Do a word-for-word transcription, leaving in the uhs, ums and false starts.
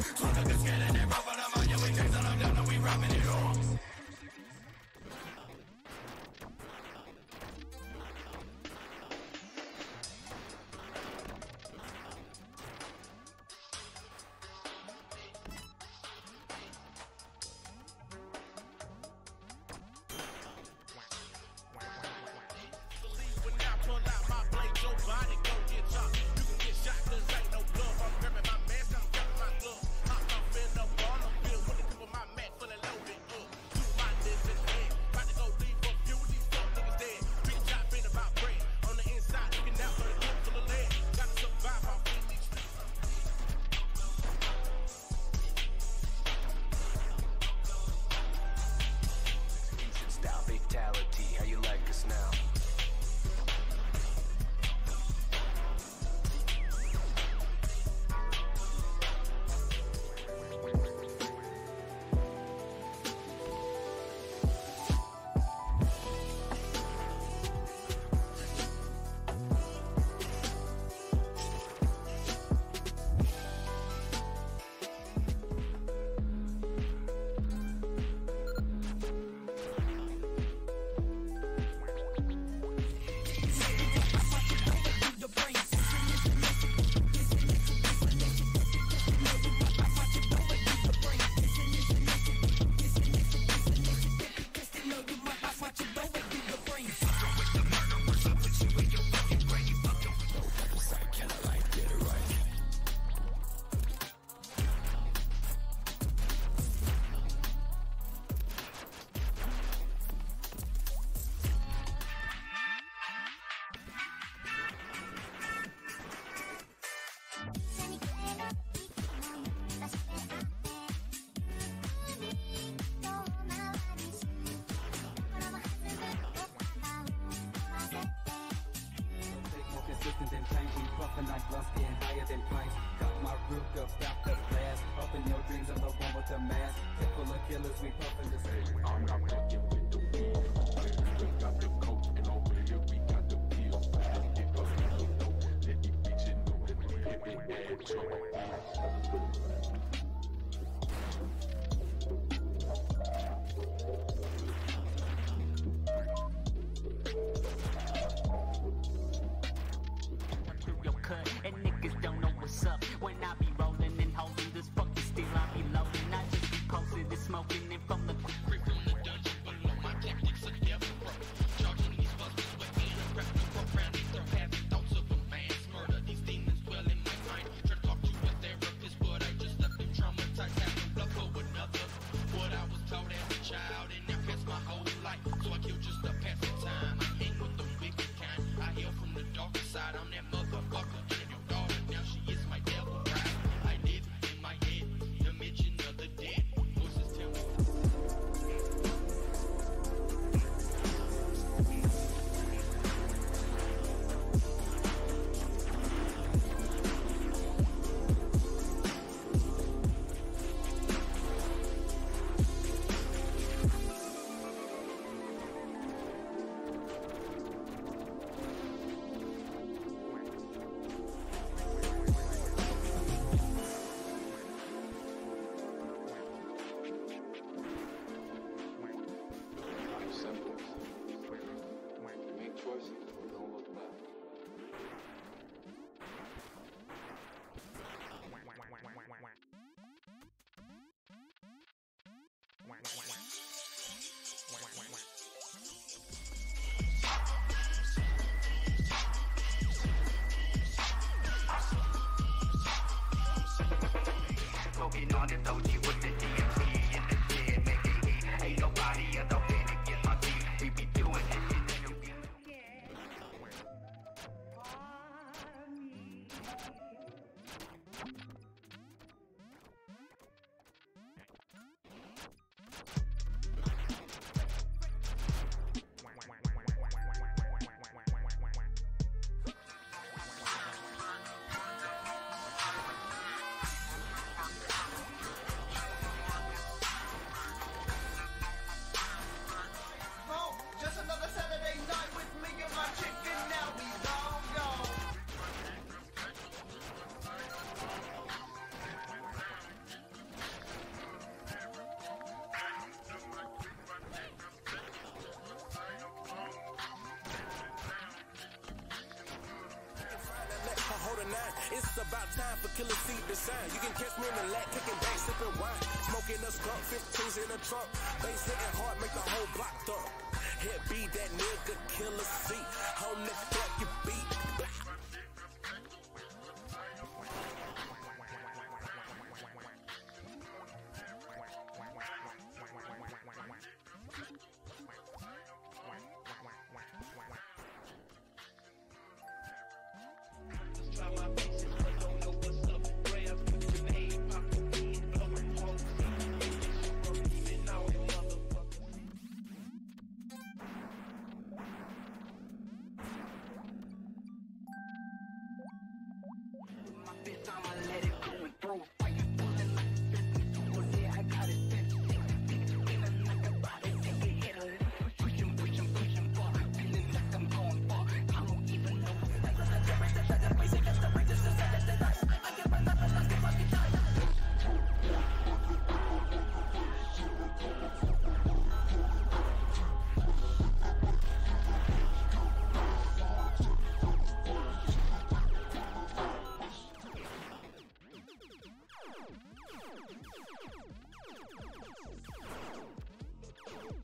Swung like a skeleton and rough on the mind. Yeah, we chase on them down and we robbing it all. nine. It's about time for Killer C to shine. You can catch me in the lat, kicking back, sipping wine, smoking a skunk, fifteens in the trunk. Bass hitting hard, make the whole block thump. Head be that nigga Killer C. On the fuck you beat. I'ma let it go and throw a fight. Pulling like fifty, oh yeah, I got it set. Feeling like a body, take a hit of it. Pushing, pushing, pushing far. Feeling like I'm going far. I don't even know what's like. That's the right, that's the right, that's the right, that's the right, that's the right. I get my life, I get my guitar. You